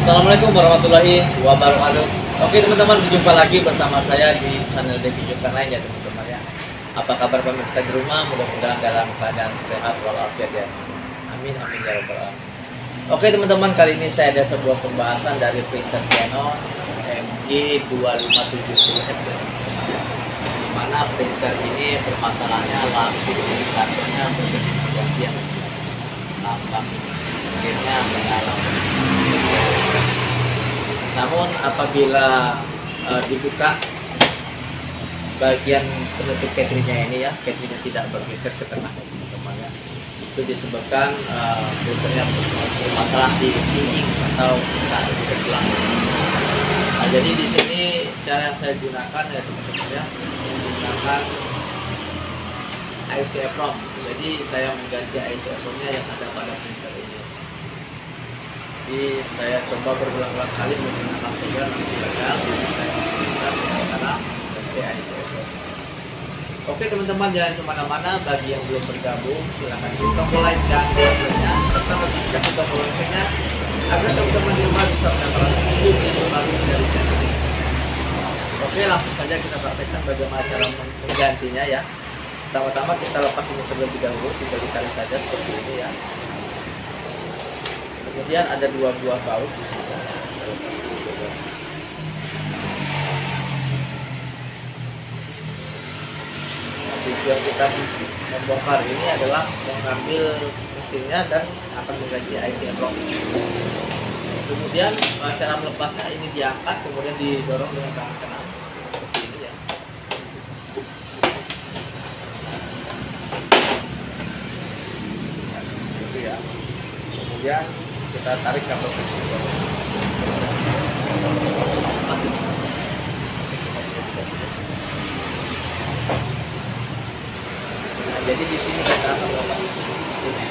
Assalamualaikum warahmatullahi wabarakatuh. Oke teman-teman, berjumpa lagi bersama saya di channel Devi Jurkan lain ya teman-teman ya. Apa kabar pemirsa di rumah? Mudah-mudahan dalam keadaan sehat walafiat ya. Amin amin ya rabbal alamin. Oke teman-teman, kali ini saya ada sebuah pembahasan dari printer Canon MG2570S ya. Di mana printer ini permasalahannya lampu indikatornya bergantian. Lambang akhirnya mengalami. Namun apabila dibuka bagian penutup baterainya ini ya, baterainya tidak bergeser ke tengah teman-teman ya. Itu disebabkan filternya bermasalah di pinning atau tak bisa hilang. Nah, jadi di sini cara yang saya gunakan ya teman-teman ya, menggunakan IC EEPROM. Jadi saya mengganti IC EEPROM-nya yang ada pada printer ini. Jadi saya coba berulang-ulang kali menggunakan saja, nanti gagal. Saya menggunakan sekarang ganti IC EEPROM. Oke teman-teman, jangan kemana-mana. Bagi yang belum bergabung, silahkan klik tombol like dan subscribe-nya serta notifikasi tombol loncengnya agar teman-teman di rumah bisa mendapatkan video terbaru dari channel ini. Oke, langsung saja kita praktekkan bagaimana cara menggantinya ya. Pertama-tama kita lepas ini terlebih dahulu, 3 kali saja seperti ini ya. Kemudian ada 2 buah baut di sini. Tujuan kita membongkar ini adalah mengambil mesinnya dan akan mengganti IC EEPROM. Kemudian cara melepasnya ini diangkat, kemudian didorong dengan tangan kanan seperti ini ya. Seperti itu ya. Kemudian kita tarik kabel tersebut. Nah, jadi di sini kita akan lepas ini.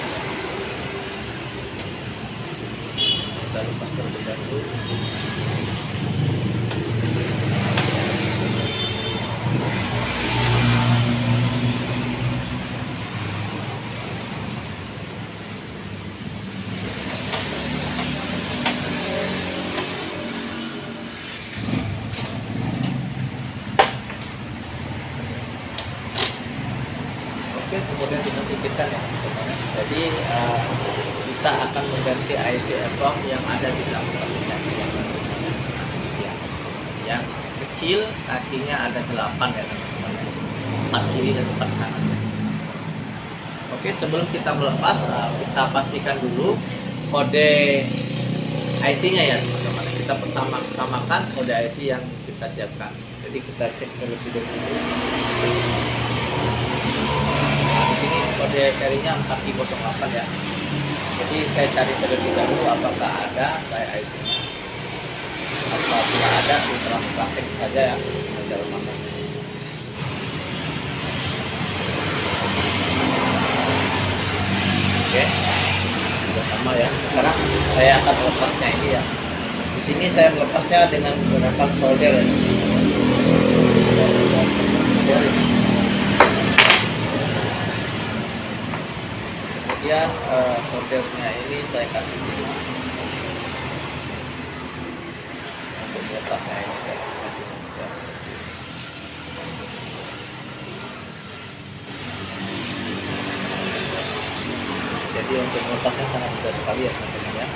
Kita lepas terlebih dahulu. Kemudian kita singkirkan ya teman-teman. Jadi kita akan mengganti IC EEPROM yang ada di dalam mesinnya ya. Yang kecil kakinya ada 8 ya teman-teman, 4 kiri dan 4 kanan ya. Oke, sebelum kita melepas kita pastikan dulu kode IC-nya ya teman-teman. Kita samakan kode IC yang kita siapkan. Jadi kita cek terlebih dahulu. Ini kode serinya 4008 ya. Jadi saya cari terlebih dahulu apakah ada saya IC-nya. Apabila ada, setelah praktek saja ya jalan masak. Oke, sudah sama ya. Sekarang saya akan melepasnya ini ya. Di sini saya melepasnya dengan menggunakan solder ya. Kemudian soldernya ini saya kasih dulu. Untuk melepasnya ini saya kasih dulu ya. Jadi untuk melepasnya sangat mudah sekali ya teman-teman ya.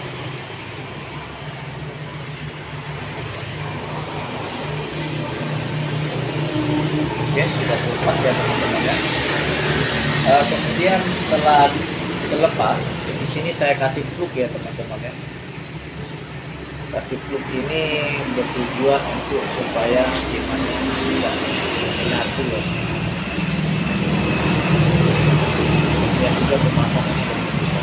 Oke, sudah terlepas ya teman-teman ya. Kemudian setelah terlepas, di sini saya kasih plug ya teman-teman ya. Kasih plug ini bertujuan untuk supaya gimana tidak menyatu ya. Yang juga pemasangannya lebih mudah.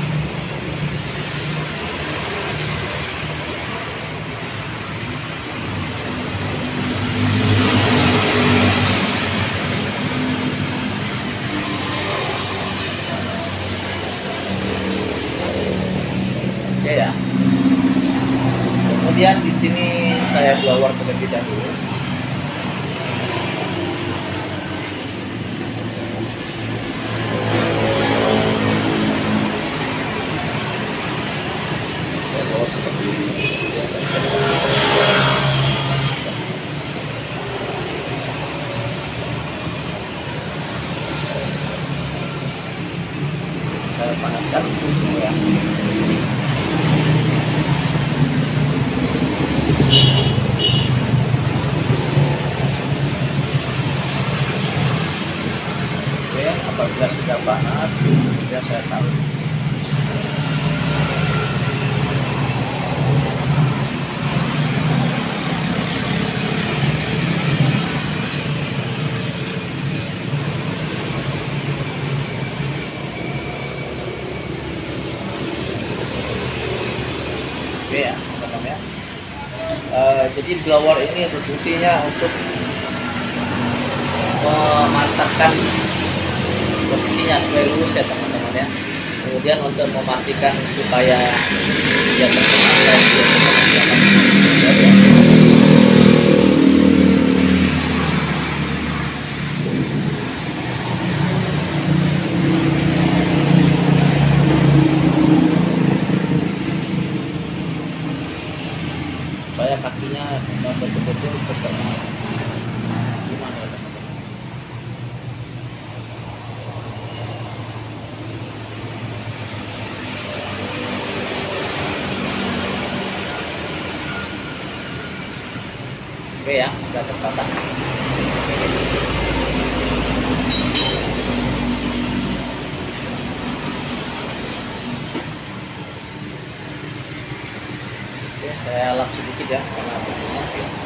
Oke ya. Kemudian di sini saya blower terlebih dahulu. Oke, apabila sudah panas, kemudian saya taruh. Oke ya, teman-teman ya. Jadi blower ini berfungsinya untuk memantapkan posisinya supaya lurus ya teman-teman ya. Kemudian untuk memastikan supaya dia terkena dan dia terkena. Supaya kakinya betul-betul terkena. Gimana ya teman-teman? Oke ya, sudah terpasang. Oke, saya lap sedikit ya karena posisinya.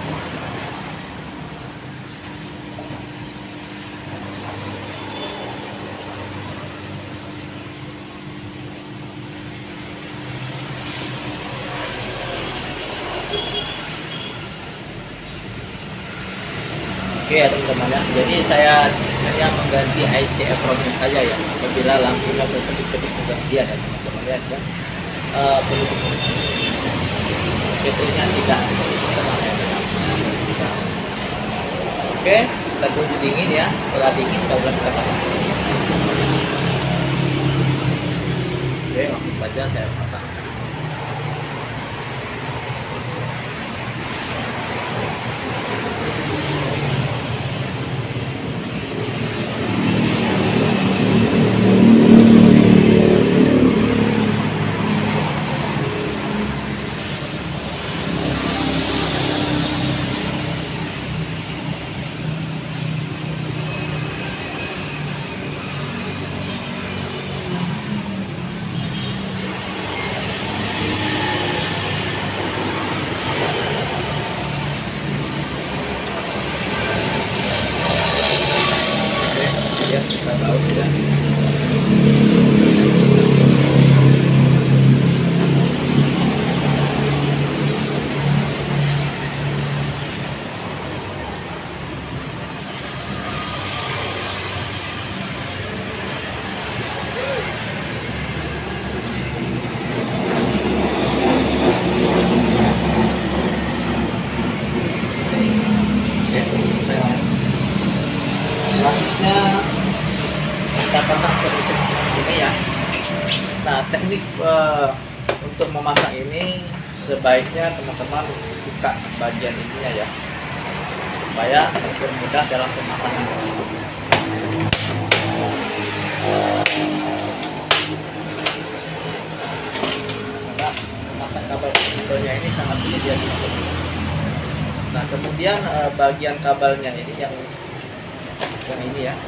Oke ya teman-teman ya, jadi saya hanya mengganti IC EPROM-nya saja ya, apabila lampunya berkedip-kedip gantian ya teman-teman lihat ya. Ketelnya tidak tenang ya. Oke, kita tunggu dingin ya, setelah dingin kita pasang. Oke, langsung saja saya pasang. Ya, kita tahu ya. Selanjutnya kita pasang penutup ini ya. Nah, teknik untuk memasang ini sebaiknya teman-teman buka bagian ininya ya, supaya mempermudah dalam pemasangan. Nah, memasang kabelnya ini sangat sulit ya. Nah, kemudian bagian kabelnya ini yang ini ya,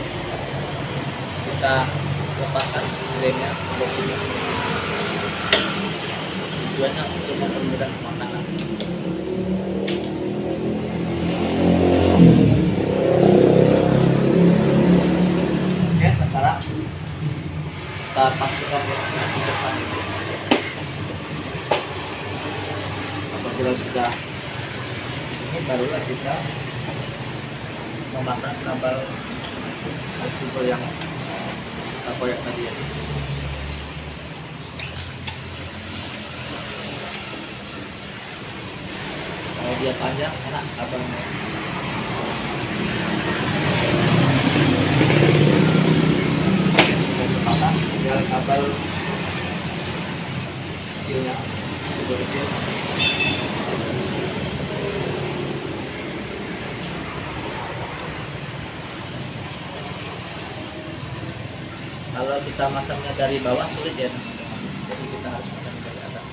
kita lepaskan remnya, bloknya. Tujuannya untuk mempermudah pemasangan. Oke, sekarang kita pastikan di depan ini. Apabila sudah ini, barulah kita memasang kabel fleksibel yang kita koyak tadi ya. Kalau dia panjang enak kabelnya. Pasang tinggal kabel kecilnya, super kecil. Kalau kita masangnya dari bawah sulit ya teman-teman. jadi kita harus pasang dari atas.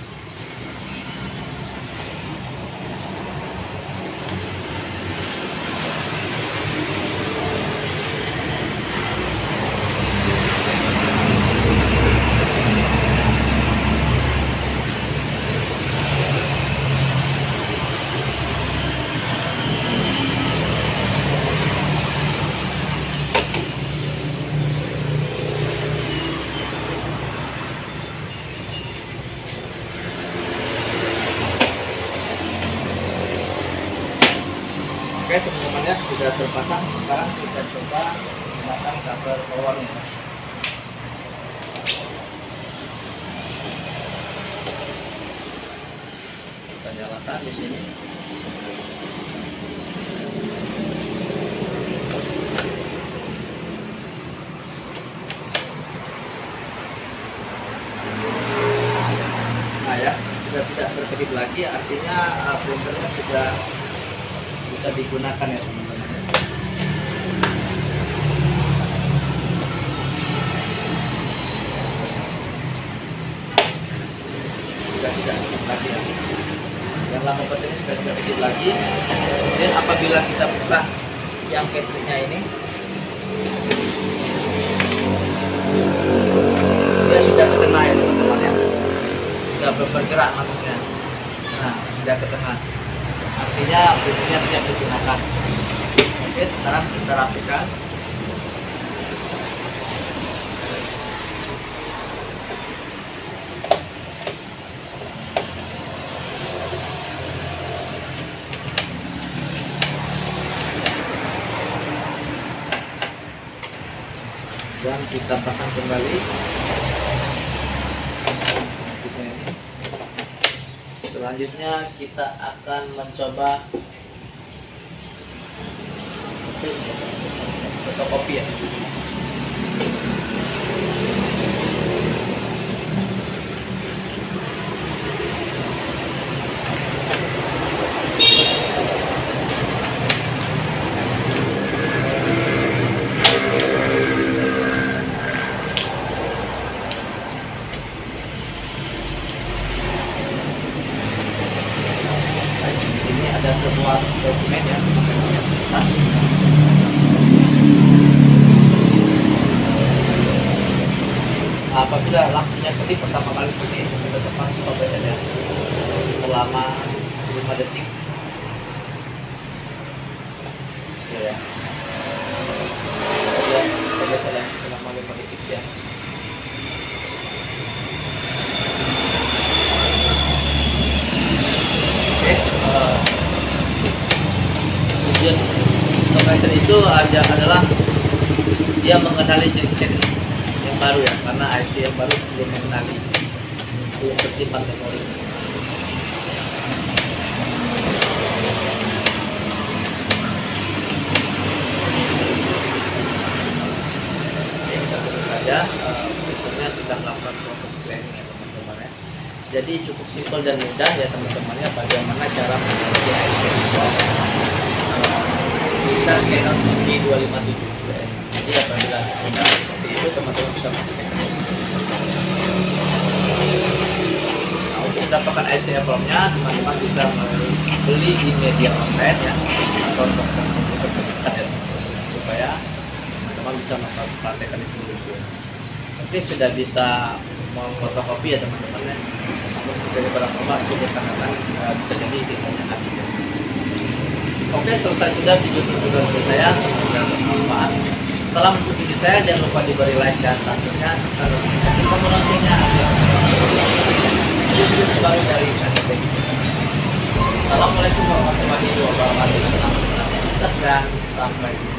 Oke teman-teman ya, sudah terpasang. Sekarang kita coba memasang kabel powernya. Kita nyalakan di sini. Nah ya, sudah tidak berkedip lagi, artinya printernya sudah bisa digunakan ya teman-teman. Sudah tidak aktif lagi ya. Yang lama baterainya sudah tidak aktif lagi. Kemudian apabila kita buka yang ketiknya ini, dia sudah ke tengah ya teman-teman ya. Sudah bergerak masuknya. Nah, sudah ke tengah. Artinya printernya siap digunakan. Oke, sekarang kita rapikan. Dan kita pasang kembali. Selanjutnya kita akan mencoba fotokopi ya. Ada sebuah dokumen ya, apabila lampunya kedip pertama kali ini kita tekan stop ya selama 5 detik ya, selama 5 detik ya. Tujuan compressor itu adalah dia mengenali jenis channel yang baru ya, karena IC yang baru belum mengenali, belum tersimpan memori. Oke, kita tunggu saja. Berikutnya sedang melakukan proses cleaning ya teman-teman ya. Jadi cukup simpel dan mudah ya teman-teman ya, bagaimana cara mengenali IC kita Canon G257S. Jadi apabila sudah seperti itu teman-teman bisa menggunakan. Nah, untuk mendapatkan IC Apple-nya teman-teman bisa beli di media online ya, atau komputer terdekat ya, supaya teman-teman bisa mempraktekkan itu dulu. Tapi sudah bisa memfotokopi ya teman-teman ya. Namun bisa barang rumah itu dikarenakan bisa jadi tindakannya habis ya. Oke, selesai sudah video tutorial saya, semoga bermanfaat. Setelah mengikuti video saya, jangan lupa diberi like dan subscribe-nya serta notifikasi tombol loncengnya agar video terbaru dari channel ini. Assalamualaikum warahmatullahi wabarakatuh. Selamat berlatih dan sampai jumpa.